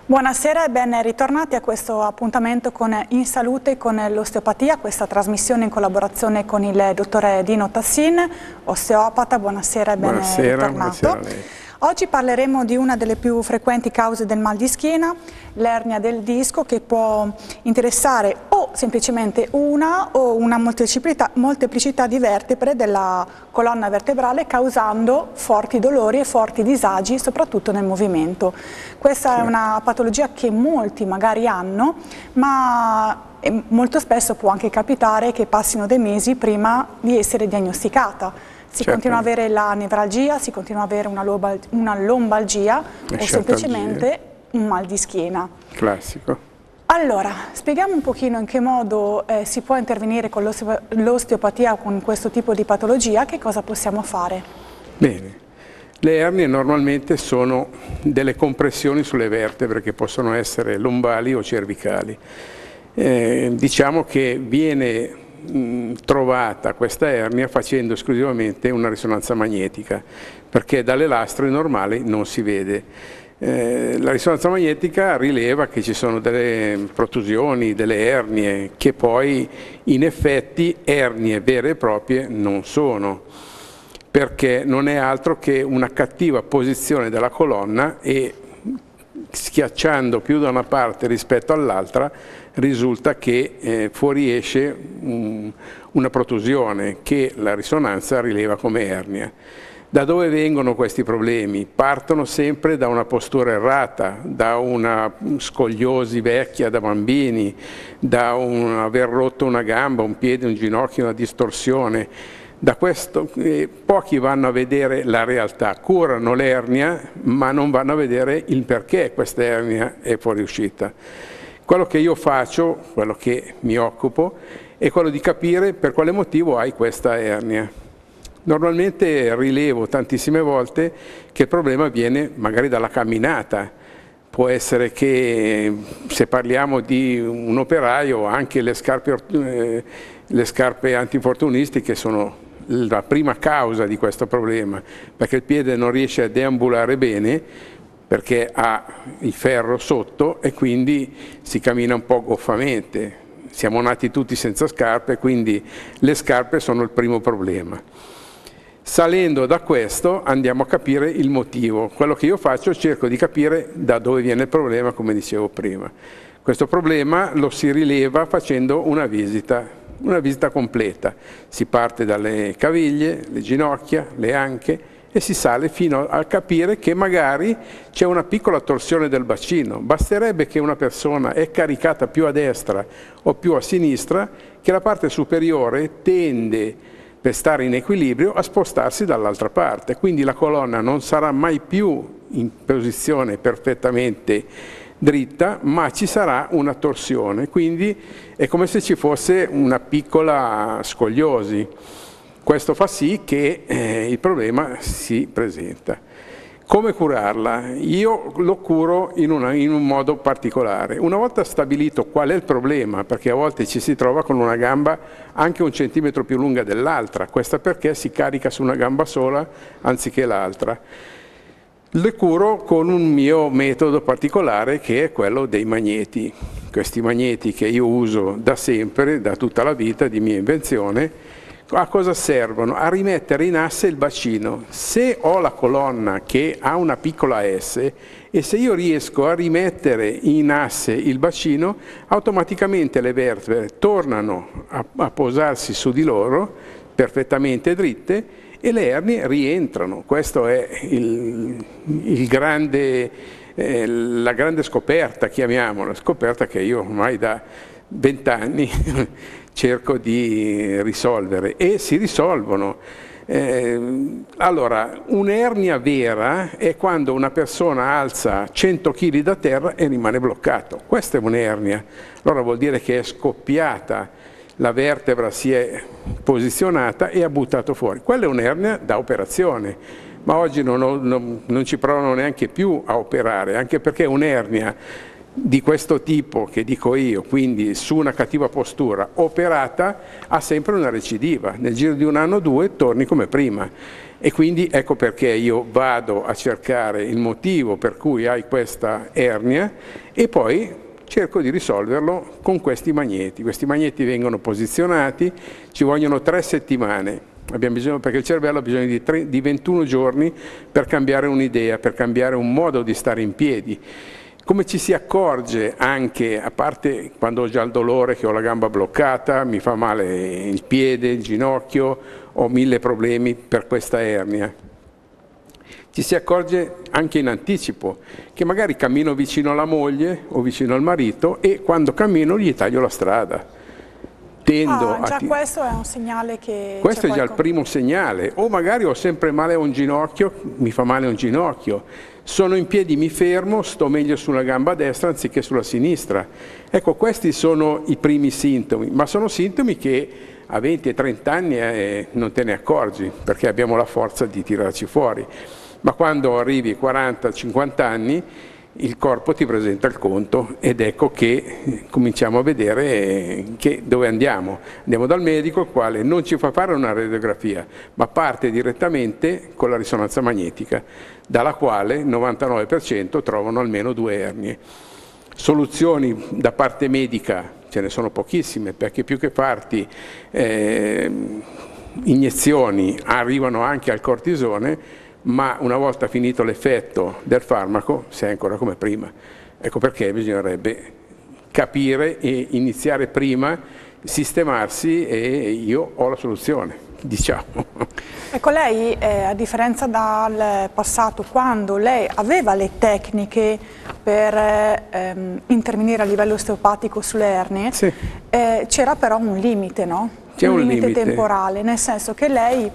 Buonasera e ben ritornati a questo appuntamento con In Salute con l'Osteopatia, questa trasmissione in collaborazione con il dottore Dino Tassin, osteopata. Buonasera e ben ritornato. Buonasera a lei. Oggi parleremo di una delle più frequenti cause del mal di schiena, l'ernia del disco, che può interessare o semplicemente una o una molteplicità di vertebre della colonna vertebrale, causando forti dolori e forti disagi, soprattutto nel movimento. Questa è una patologia che molti magari hanno, ma molto spesso può anche capitare che passino dei mesi prima di essere diagnosticata. Si continua ad avere la nevralgia, si continua ad avere una lombalgia o semplicemente un mal di schiena. Classico. Allora, spieghiamo un pochino in che modo si può intervenire con l'osteopatia con questo tipo di patologia, che cosa possiamo fare? Bene, le ernie normalmente sono delle compressioni sulle vertebre che possono essere lombali o cervicali. Diciamo che viene trovata questa ernia facendo esclusivamente una risonanza magnetica, perché dalle lastre normali non si vede. La risonanza magnetica rileva che ci sono delle protusioni, delle ernie, che poi in effetti ernie vere e proprie non sono, perché non è altro che una cattiva posizione della colonna e schiacciando più da una parte rispetto all'altra risulta che fuoriesce una protusione che la risonanza rileva come ernia. Da dove vengono questi problemi? Partono sempre da una postura errata, da una scoliosi vecchia da bambini, da un aver rotto una gamba, un piede, un ginocchio, una distorsione. Da questo pochi vanno a vedere la realtà, curano l'ernia ma non vanno a vedere il perché questa ernia è fuoriuscita. Quello che io faccio, quello che mi occupo, è quello di capire per quale motivo hai questa ernia. Normalmente rilevo tantissime volte che il problema viene magari dalla camminata. Può essere che, se parliamo di un operaio, anche le scarpe antinfortunistiche sono la prima causa di questo problema, perché il piede non riesce a deambulare bene, perché ha il ferro sotto e quindi si cammina un po' goffamente. Siamo nati tutti senza scarpe, quindi le scarpe sono il primo problema. Salendo da questo andiamo a capire il motivo. Quello che io faccio, cerco di capire da dove viene il problema, come dicevo prima. Questo problema lo si rileva facendo una visita completa. Si parte dalle caviglie, le ginocchia, le anche e si sale fino a capire che magari c'è una piccola torsione del bacino. Basterebbe che una persona è caricata più a destra o più a sinistra, che la parte superiore tende, per stare in equilibrio, a spostarsi dall'altra parte. Quindi la colonna non sarà mai più in posizione perfettamente dritta, ma ci sarà una torsione. Quindi è come se ci fosse una piccola scoliosi. Questo fa sì che il problema si presenta. Come curarla? Io lo curo in un modo particolare. Una volta stabilito qual è il problema, perché a volte ci si trova con una gamba anche 1 centimetro più lunga dell'altra, questa perché si carica su una gamba sola anziché l'altra. Le curo con un mio metodo particolare, che è quello dei magneti. Questi magneti che io uso da sempre, da tutta la vita, di mia invenzione. A cosa servono? A rimettere in asse il bacino. Se ho la colonna che ha una piccola S e se io riesco a rimettere in asse il bacino, automaticamente le vertebre tornano a posarsi su di loro, perfettamente dritte, e le ernie rientrano. Questa è la grande scoperta, chiamiamola, scoperta che io ormai da 20 anni cerco di risolvere, e si risolvono. Allora, un'ernia vera è quando una persona alza 100 kg da terra e rimane bloccato. Questa è un'ernia. Allora vuol dire che è scoppiata, la vertebra si è posizionata e ha buttato fuori. Quella è un'ernia da operazione, ma oggi non ci provano neanche più a operare, anche perché un'ernia di questo tipo che dico io, quindi su una cattiva postura operata, ha sempre una recidiva. Nel giro di 1 anno o 2 torni come prima. E quindi ecco perché io vado a cercare il motivo per cui hai questa ernia e poi cerco di risolverlo con questi magneti. Questi magneti vengono posizionati, ci vogliono 3 settimane. Abbiamo bisogno, perché il cervello ha bisogno di 21 giorni per cambiare un'idea, per cambiare un modo di stare in piedi. Come ci si accorge anche, a parte quando ho già il dolore, che ho la gamba bloccata, mi fa male il piede, il ginocchio, ho 1000 problemi per questa ernia. Ci si accorge anche in anticipo, che magari cammino vicino alla moglie o vicino al marito e quando cammino gli taglio la strada. Già questo è un segnale che questo è già il primo segnale. O magari ho sempre male a un ginocchio, mi fa male un ginocchio. Sono in piedi, mi fermo, sto meglio sulla gamba destra anziché sulla sinistra. Ecco, questi sono i primi sintomi, ma sono sintomi che a 20 e 30 anni non te ne accorgi, perché abbiamo la forza di tirarci fuori. Ma quando arrivi ai 40-50 anni, il corpo ti presenta il conto ed ecco che cominciamo a vedere dove andiamo. Andiamo dal medico, il quale non ci fa fare una radiografia, ma parte direttamente con la risonanza magnetica, dalla quale il 99% trovano almeno 2 ernie. Soluzioni da parte medica ce ne sono pochissime, perché più che farti iniezioni arrivano anche al cortisone, ma una volta finito l'effetto del farmaco sei ancora come prima. Ecco perché bisognerebbe capire e iniziare prima, sistemarsi, e io ho la soluzione, diciamo. Ecco, lei, a differenza dal passato, quando lei aveva le tecniche per intervenire a livello osteopatico sulle ernie, sì, c'era però un limite, no? C'è un limite temporale, nel senso che lei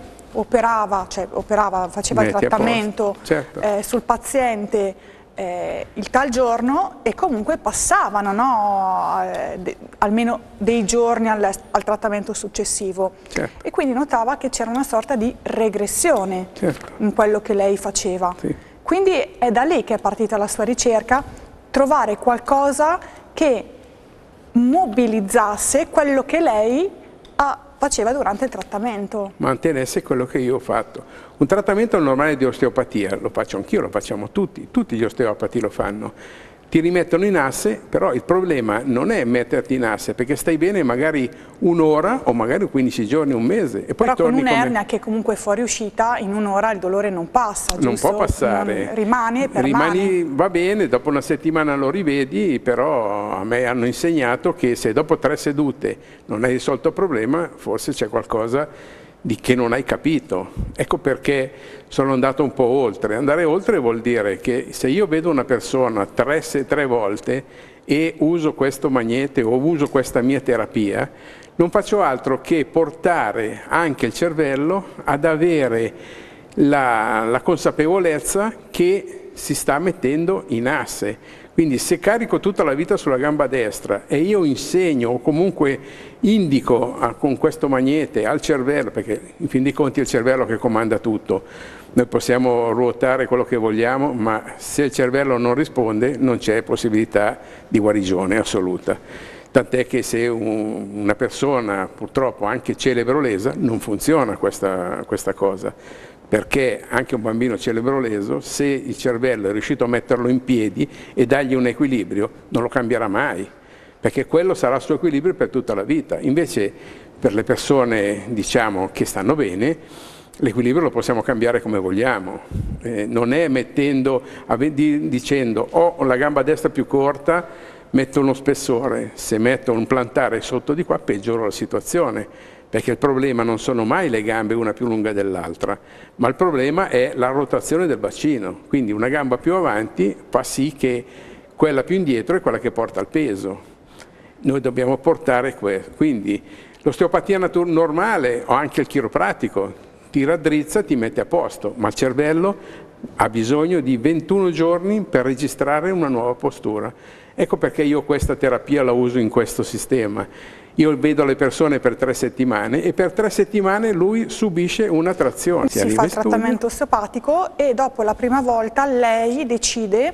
faceva il trattamento, certo, sul paziente il tal giorno e comunque passavano, no? Almeno dei giorni al trattamento successivo, certo, e quindi notava che c'era una sorta di regressione, certo, in quello che lei faceva. Sì. Quindi è da lì che è partita la sua ricerca, trovare qualcosa che mobilizzasse quello che lei faceva durante il trattamento. Mantenesse quello che io ho fatto. Un trattamento normale di osteopatia, lo faccio anch'io, lo facciamo tutti gli osteopati lo fanno. Ti rimettono in asse, però il problema non è metterti in asse, perché stai bene magari un'ora o magari 15 giorni, un mese. E poi però con un'ernia che comunque è fuoriuscita, in un'ora il dolore non passa, giusto? Non può passare. Rimane, permane. Va bene, dopo una settimana lo rivedi, però a me hanno insegnato che se dopo 3 sedute non hai risolto il problema, forse c'è qualcosa che non hai capito. Ecco perché sono andato un po' oltre. Andare oltre vuol dire che se io vedo una persona 3 volte e uso questo magnete o uso questa mia terapia, non faccio altro che portare anche il cervello ad avere la consapevolezza che si sta mettendo in asse. Quindi se carico tutta la vita sulla gamba destra e io insegno o comunque indico con questo magnete al cervello, perché in fin dei conti è il cervello che comanda tutto, noi possiamo ruotare quello che vogliamo, ma se il cervello non risponde non c'è possibilità di guarigione assoluta. Tant'è che se una persona purtroppo anche cerebrosa non funziona questa cosa. Perché anche un bambino cerebroleso, se il cervello è riuscito a metterlo in piedi e dargli un equilibrio, non lo cambierà mai, perché quello sarà il suo equilibrio per tutta la vita. Invece per le persone, diciamo, che stanno bene, l'equilibrio lo possiamo cambiare come vogliamo. Non è dicendo ho la gamba destra più corta, metto uno spessore, se metto un plantare sotto di qua peggioro la situazione. Perché il problema non sono mai le gambe una più lunga dell'altra, ma il problema è la rotazione del bacino. Quindi una gamba più avanti fa sì che quella più indietro è quella che porta il peso. Noi dobbiamo portare questo. Quindi l'osteopatia normale o anche il chiropratico ti raddrizza, ti mette a posto, ma il cervello ha bisogno di 21 giorni per registrare una nuova postura. Ecco perché io questa terapia la uso in questo sistema. Io vedo le persone per 3 settimane e per 3 settimane lui subisce una trazione. Si fa il trattamento osteopatico e dopo la prima volta lei decide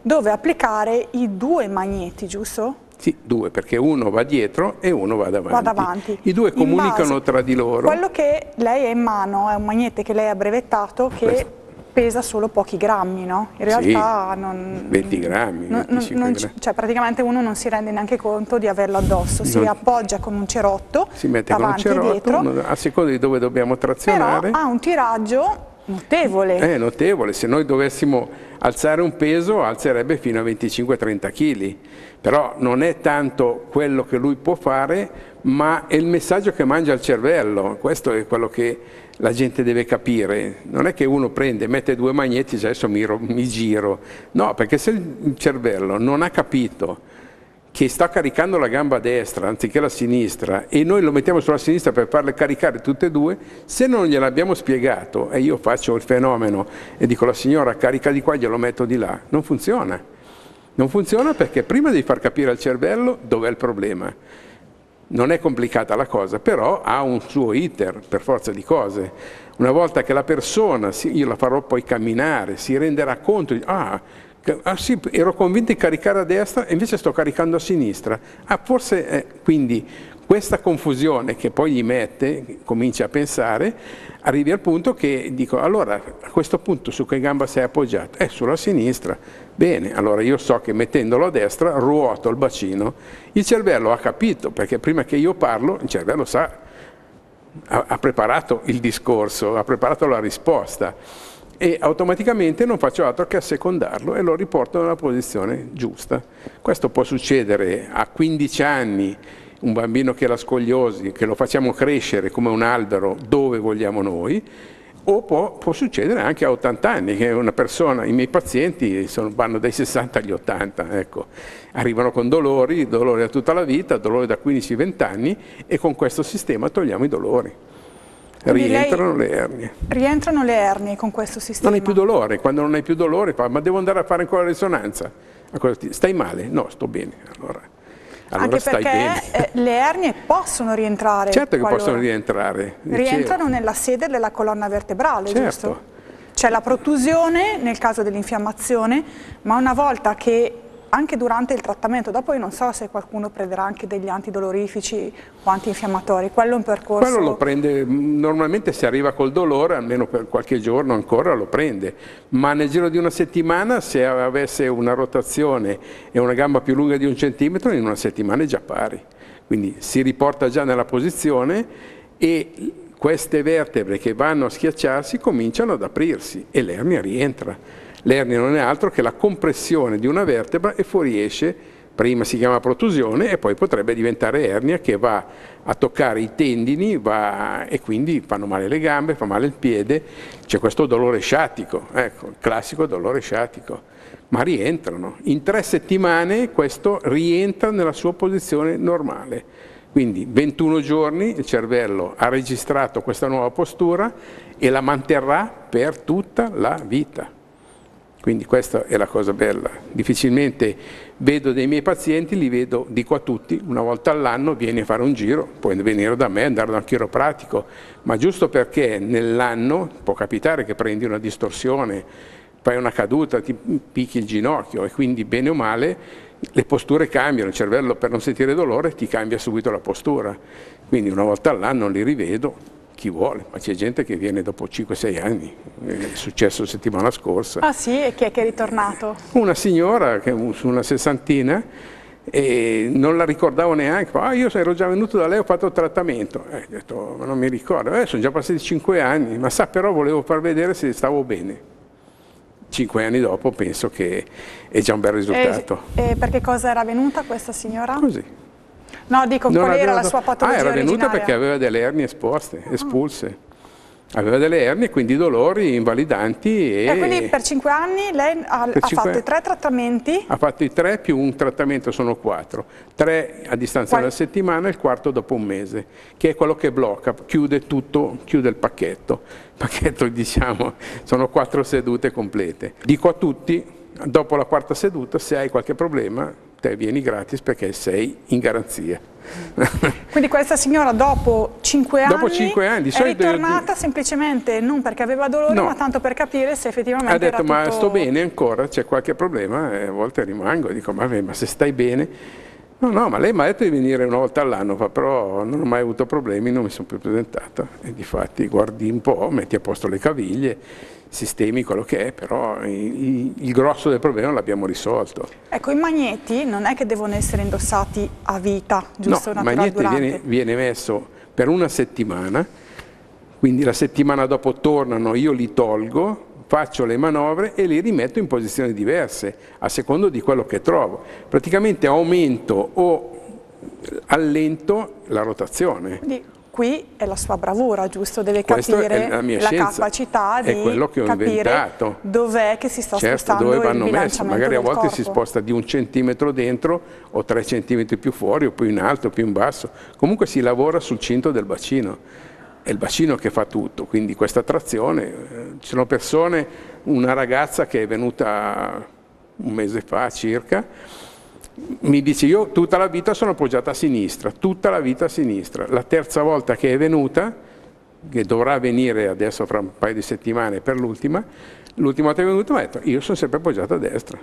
dove applicare i 2 magneti, giusto? Sì, 2, perché uno va dietro e uno va davanti. Va davanti. I 2 comunicano tra di loro. Quello che lei ha in mano è un magnete che lei ha brevettato che pesa solo pochi grammi, no? In realtà sì, non... 20 grammi, 25 grammi. Cioè praticamente uno non si rende neanche conto di averlo addosso, si appoggia con un cerotto, si mette con un cerotto, dietro, a seconda di dove dobbiamo trazionare. Però ha un tiraggio notevole. È notevole, se noi dovessimo alzare un peso alzerebbe fino a 25-30 kg, però non è tanto quello che lui può fare, ma è il messaggio che mangia il cervello. Questo è quello che la gente deve capire. Non è che uno prende, mette 2 magneti e dice adesso mi giro. No, perché se il cervello non ha capito che sta caricando la gamba destra anziché la sinistra e noi lo mettiamo sulla sinistra per farle caricare tutte e 2, se non gliel'abbiamo spiegato e io faccio il fenomeno e dico la signora carica di qua e glielo metto di là, non funziona. Non funziona perché prima devi far capire al cervello dov'è il problema. Non è complicata la cosa, però ha un suo iter per forza di cose. Una volta che la persona, io la farò poi camminare, si renderà conto di sì, ero convinto di caricare a destra e invece sto caricando a sinistra. Forse quindi questa confusione che poi gli mette, comincia a pensare, arrivi al punto che dico allora a questo punto su che gamba sei appoggiato? Sulla sinistra. Bene, allora io so che mettendolo a destra ruoto il bacino. Il cervello ha capito, perché prima che io parlo il cervello sa, ha preparato il discorso, ha preparato la risposta. E automaticamente non faccio altro che assecondarlo e lo riporto nella posizione giusta. Questo può succedere a 15 anni, un bambino che ha la scoliosi, che lo facciamo crescere come un albero dove vogliamo noi, o può succedere anche a 80 anni, che una persona, i miei pazienti vanno dai 60 agli 80, ecco. Arrivano con dolori a tutta la vita, dolori da 15-20 anni e con questo sistema togliamo i dolori. Rientrano le ernie. Rientrano le ernie con questo sistema? Non hai più dolore, quando non hai più dolore ma devo andare a fare ancora la risonanza. Stai male? No, sto bene. Allora anche stai perché bene. Le ernie possono rientrare. Certo che possono rientrare. Rientrano nella sede della colonna vertebrale, certo. Giusto? C'è la protusione nel caso dell'infiammazione, ma una volta che anche durante il trattamento, dopo io non so se qualcuno prenderà anche degli antidolorifici o antinfiammatori, quello è un percorso... Quello lo prende, normalmente se arriva col dolore, almeno per qualche giorno ancora lo prende, ma nel giro di una settimana se avesse una rotazione e una gamba più lunga di 1 centimetro, in una settimana è già pari. Quindi si riporta già nella posizione e queste vertebre che vanno a schiacciarsi cominciano ad aprirsi e l'ernia rientra. L'ernia non è altro che la compressione di una vertebra e fuoriesce, prima si chiama protusione e poi potrebbe diventare ernia che va a toccare i tendini e quindi fanno male le gambe, fa male il piede, c'è questo dolore sciatico, ecco, il classico dolore sciatico, ma rientrano. In 3 settimane questo rientra nella sua posizione normale. Quindi 21 giorni il cervello ha registrato questa nuova postura e la manterrà per tutta la vita. Quindi questa è la cosa bella. Difficilmente vedo dei miei pazienti, li vedo, dico a tutti, una volta all'anno vieni a fare un giro, puoi venire da me, andare da un chiropratico, ma giusto perché nell'anno può capitare che prendi una distorsione, fai una caduta, ti picchi il ginocchio e quindi bene o male le posture cambiano, il cervello per non sentire dolore ti cambia subito la postura. Quindi una volta all'anno li rivedo. Chi vuole, ma c'è gente che viene dopo 5-6 anni, è successo la settimana scorsa. Ah sì? E chi è che è ritornato? Una signora che su una 60ina e non la ricordavo neanche, io ero già venuto da lei, ho fatto il trattamento, ho detto ma non mi ricordo, sono già passati 5 anni, ma però volevo far vedere se stavo bene. 5 anni dopo penso che è già un bel risultato. E per che cosa era venuta questa signora? Così. No, dico, qual era la sua patologia era venuta originaria? Perché aveva delle ernie espulse. Aveva delle ernie, quindi dolori invalidanti. E quindi per 5 anni lei ha fatto i 3 trattamenti? Ha fatto i 3 più un trattamento, sono 4. 3 a distanza della settimana e il 4 dopo un mese, che è quello che blocca, chiude tutto, chiude il pacchetto. Il pacchetto, diciamo, sono 4 sedute complete. Dico a tutti, dopo la 4ª seduta, se hai qualche problema, te vieni gratis perché sei in garanzia. Quindi questa signora dopo 5 anni di è ritornata semplicemente non perché aveva dolore, no, ma tanto per capire se effettivamente ha detto: era ma tutto... sto bene ancora, c'è qualche problema? E a volte rimango, dico: ma se stai bene... No, ma lei mi ha detto di venire una volta all'anno, però non ho mai avuto problemi, non mi sono più presentata. E difatti guardi un po', metti a posto le caviglie, sistemi quello che è, però il grosso del problema l'abbiamo risolto. Ecco, i magneti non è che devono essere indossati a vita, giusto? No, il magnete viene messo per una settimana, quindi la settimana dopo tornano, io li tolgo, faccio le manovre e li rimetto in posizioni diverse, a secondo di quello che trovo. Praticamente aumento o allento la rotazione. Quindi qui è la sua bravura, giusto? Deve capire la capacità di capire dov'è che si sta spostando dove vanno il messi. Magari a volte corpo. Si sposta di 1 centimetro dentro o 3 centimetri più fuori o più in alto o più in basso. Comunque si lavora sul cinto del bacino. È il bacino che fa tutto, quindi questa trazione, ci sono persone, una ragazza che è venuta un mese fa circa, mi dice: io tutta la vita sono appoggiata a sinistra, tutta la vita a sinistra, la terza volta che è venuta, che dovrà venire adesso fra un paio di settimane per l'ultima volta che è venuta mi ha detto: io sono sempre appoggiata a destra,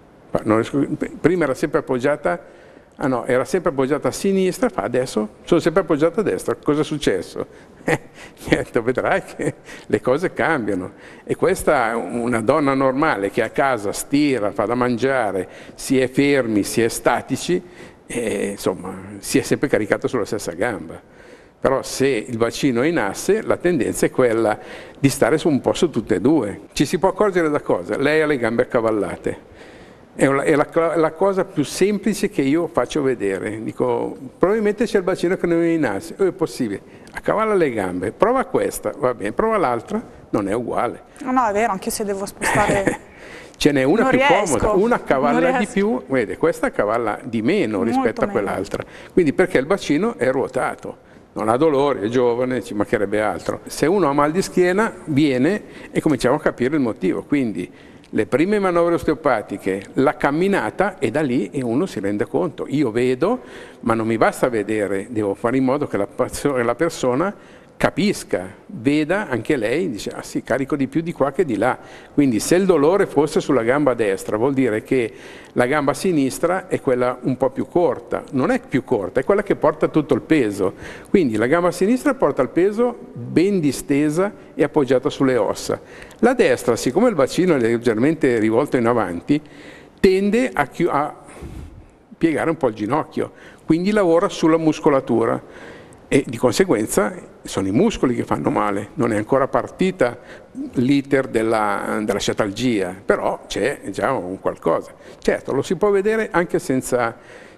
prima era sempre appoggiata... Ah no, era sempre appoggiata a sinistra, adesso sono sempre appoggiata a destra. Cosa è successo? Mi ha detto: vedrai che le cose cambiano. E questa è una donna normale che a casa stira, fa da mangiare, si è fermi, si è statici, e, insomma, si è sempre caricata sulla stessa gamba. Però se il bacino è in asse, la tendenza è quella di stare su un po' su tutte e due. Ci si può accorgere da cosa? Lei ha le gambe accavallate. È la cosa più semplice che io faccio vedere. Dico: probabilmente c'è il bacino che non è in asse. È possibile. Accavalla le gambe, prova questa, va bene, prova l'altra, non è uguale. No, è vero, anche se devo spostare... Ce n'è una non più riesco, comoda, una accavalla di più, vede, questa accavalla di meno rispetto a quell'altra. Quindi perché il bacino è ruotato. Non ha dolore, è giovane, ci mancherebbe altro. Se uno ha mal di schiena, viene e cominciamo a capire il motivo. Quindi le prime manovre osteopatiche, la camminata, e da lì uno si rende conto. Io vedo, ma non mi basta vedere, devo fare in modo che la persona capisca, veda anche lei, dice: ah sì, carico di più di qua che di là. Quindi se il dolore fosse sulla gamba destra, vuol dire che la gamba sinistra è quella un po' più corta. Non è più corta, è quella che porta tutto il peso. Quindi la gamba sinistra porta il peso ben distesa e appoggiata sulle ossa. La destra, siccome il bacino è leggermente rivolto in avanti, tende a piegare un po' il ginocchio, quindi lavora sulla muscolatura. E di conseguenza sono i muscoli che fanno male, non è ancora partita l'iter della sciatalgia, però c'è già un qualcosa. Certo, lo si può vedere anche senza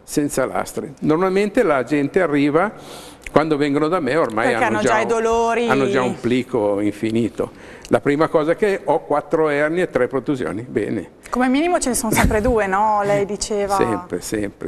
lastre. Normalmente la gente arriva, quando vengono da me ormai hanno già i dolori, hanno già un plico infinito. La prima cosa che ho 4 ernie e 3 protusioni, bene. Come minimo ce ne sono sempre 2, no? Lei diceva... Sempre.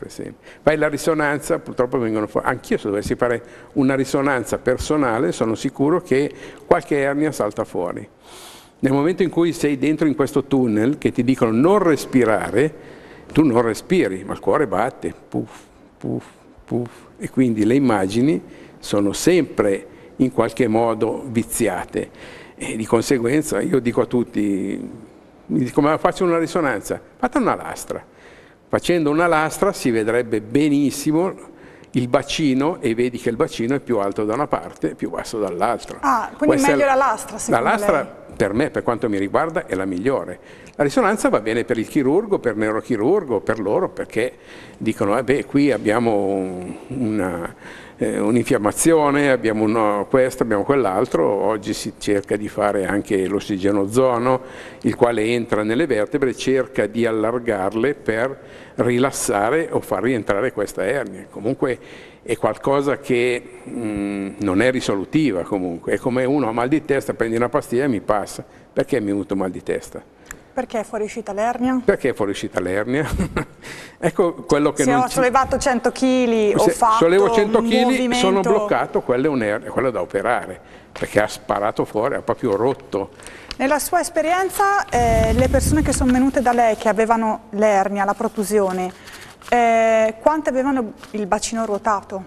Fai la risonanza, purtroppo vengono fuori. Anch'io se dovessi fare una risonanza personale sono sicuro che qualche ernia salta fuori. Nel momento in cui sei dentro in questo tunnel che ti dicono non respirare, tu non respiri, ma il cuore batte, puff, puff, puff. E quindi le immagini sono sempre in qualche modo viziate. E di conseguenza io dico a tutti, mi dicono: ma faccio una risonanza, fate una lastra. Facendo una lastra si vedrebbe benissimo il bacino e vedi che il bacino è più alto da una parte e più basso dall'altra. Ah, quindi meglio la lastra secondo lei? La lastra per me, per quanto mi riguarda, è la migliore. La risonanza va bene per il chirurgo, per il neurochirurgo, per loro, perché dicono: qui abbiamo un'infiammazione, abbiamo questo, abbiamo quell'altro. Oggi si cerca di fare anche l'ossigenozono, il quale entra nelle vertebre, cerca di allargarle per rilassare o far rientrare questa ernia. Comunque è qualcosa che non è risolutiva. Comunque è come uno ha mal di testa, prendi una pastiglia e mi passa. Perché mi è venuto mal di testa? Perché è fuoriuscita l'ernia? Perché è fuoriuscita l'ernia? Ecco quello che se ho sollevato 100 kg, ho fatto sollevo 100 un kg, movimento... sono bloccato, quella è un'ernia, quella da operare, perché ha sparato fuori, ha proprio rotto. Nella sua esperienza, le persone che sono venute da lei, che avevano l'ernia, la protusione, Quante avevano il bacino ruotato?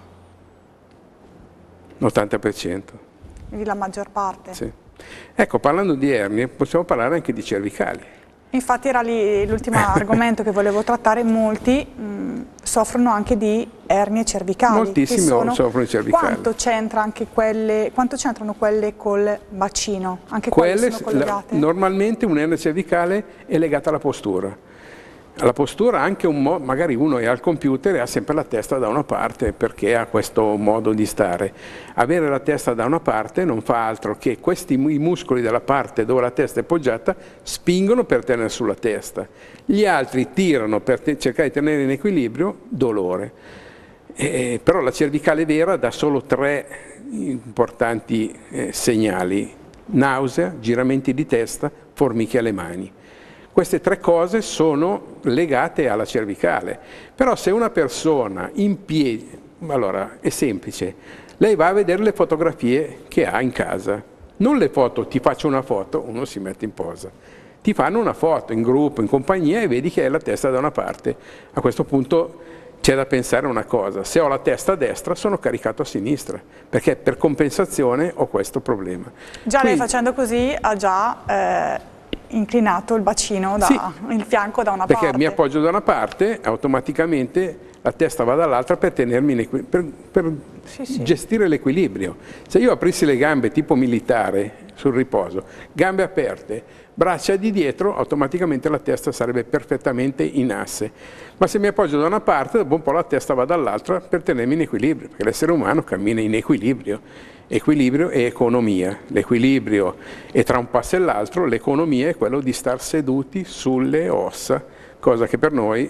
L'80%. Quindi la maggior parte. Sì. Ecco, parlando di ernie, possiamo parlare anche di cervicali. Infatti era lì l'ultimo argomento che volevo trattare. Molti soffrono anche di ernie cervicali. Moltissimi soffrono di cervicali. Quanto c'entrano quelle col bacino? Anche quelle sono collegate? Normalmente un'ernia cervicale è legata alla postura. Alla postura anche magari uno è al computer e ha sempre la testa da una parte perché ha questo modo di stare. Avere la testa da una parte non fa altro che i muscoli della parte dove la testa è poggiata spingono per tenere sulla testa. Gli altri tirano per cercare di tenere in equilibrio, dolore. Però la cervicale vera dà solo 3 importanti segnali: nausea, giramenti di testa, formiche alle mani. Queste 3 cose sono legate alla cervicale. Però se una persona in piedi, allora è semplice, lei va a vedere le fotografie che ha in casa. Non le foto, ti faccio una foto, uno si mette in posa. Ti fanno una foto in gruppo, in compagnia e vedi che hai la testa da una parte. A questo punto c'è da pensare una cosa: se ho la testa a destra sono caricato a sinistra, perché per compensazione ho questo problema. Già lei facendo così ha già inclinato il bacino, il fianco da una parte. Perché mi appoggio da una parte, automaticamente la testa va dall'altra per tenermi in equilibrio, per gestire l'equilibrio. Se io aprissi le gambe tipo militare sul riposo, gambe aperte, braccia di dietro, automaticamente la testa sarebbe perfettamente in asse. Ma se mi appoggio da una parte, dopo un po' la testa va dall'altra per tenermi in equilibrio, perché l'essere umano cammina in equilibrio. Equilibrio e economia. L'equilibrio è tra un passo e l'altro, l'economia è quello di star seduti sulle ossa, cosa che per noi,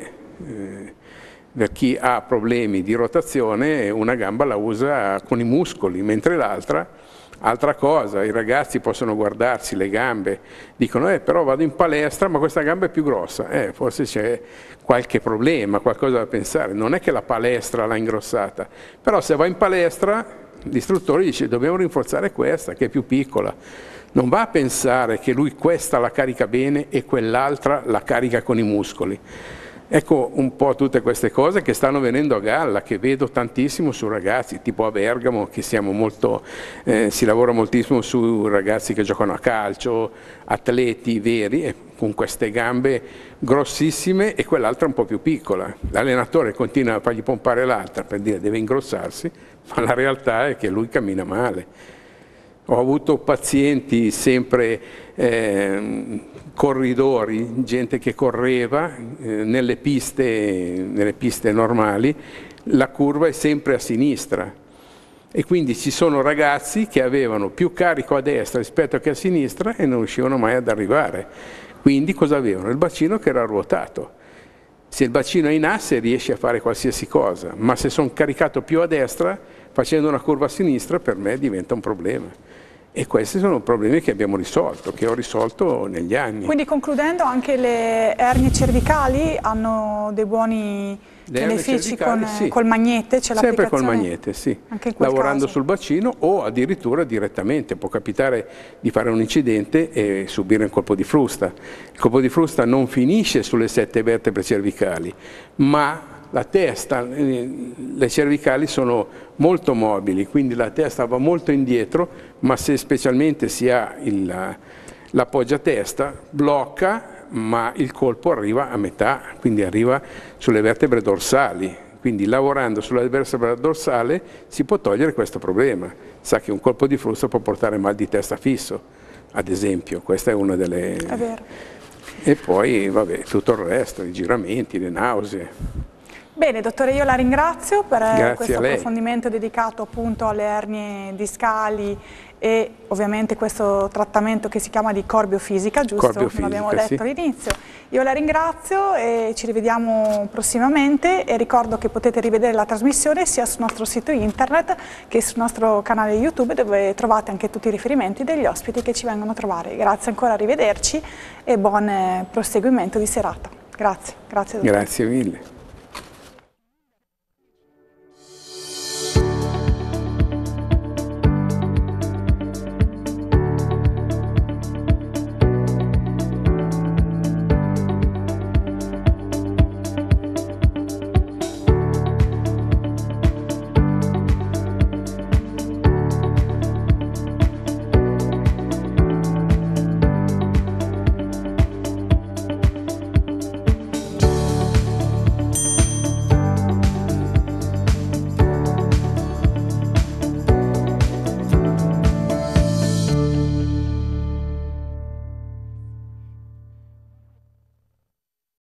per chi ha problemi di rotazione, una gamba la usa con i muscoli, mentre l'altra, altra cosa, i ragazzi possono guardarsi le gambe, dicono però vado in palestra ma questa gamba è più grossa, forse c'è qualche problema, qualcosa da pensare, non è che la palestra l'ha ingrossata, però se va in palestra l'istruttore dice dobbiamo rinforzare questa che è più piccola, non va a pensare che lui questa la carica bene e quell'altra la carica con i muscoli. Ecco un po' tutte queste cose che stanno venendo a galla, che vedo tantissimo su ragazzi, tipo a Bergamo, che siamo molto, si lavora moltissimo su ragazzi che giocano a calcio, atleti veri, con queste gambe grossissime e quell'altra un po' più piccola. L'allenatore continua a fargli pompare l'altra per dire deve ingrossarsi, ma la realtà è che lui cammina male. Ho avuto pazienti sempre corridori, gente che correva nelle piste normali, la curva è sempre a sinistra e quindi ci sono ragazzi che avevano più carico a destra rispetto che a sinistra e non riuscivano mai ad arrivare. Quindi cosa avevano? Il bacino che era ruotato. Se il bacino è in asse riesce a fare qualsiasi cosa, ma se sono caricato più a destra, facendo una curva a sinistra, per me diventa un problema. E questi sono problemi che abbiamo risolto, che ho risolto negli anni. Quindi concludendo, anche le ernie cervicali hanno dei buoni benefici col magnete? Sempre col magnete, sì. Anche in quel lavorando caso. sul bacino o addirittura direttamente. Può capitare di fare un incidente e subire un colpo di frusta. Il colpo di frusta non finisce sulle 7 vertebre cervicali, ma la testa, le cervicali sono molto mobili, quindi la testa va molto indietro, ma se specialmente si ha l'appoggiatesta blocca, ma il colpo arriva a metà, quindi arriva sulle vertebre dorsali. Quindi lavorando sulla vertebra dorsale si può togliere questo problema. Sa che un colpo di frusta può portare mal di testa fisso, ad esempio, questa è una delle... È vero. E poi, vabbè, tutto il resto, i giramenti, le nausee. Bene, dottore, io la ringrazio per questo lei. approfondimento dedicato appunto alle ernie discali e ovviamente questo trattamento che si chiama di corbiofisica, giusto? Come abbiamo detto all'inizio. Io la ringrazio e ci rivediamo prossimamente e ricordo che potete rivedere la trasmissione sia sul nostro sito internet che sul nostro canale YouTube, dove trovate anche tutti i riferimenti degli ospiti che ci vengono a trovare. Grazie ancora, arrivederci e buon proseguimento di serata. Grazie, grazie dottore. Grazie mille.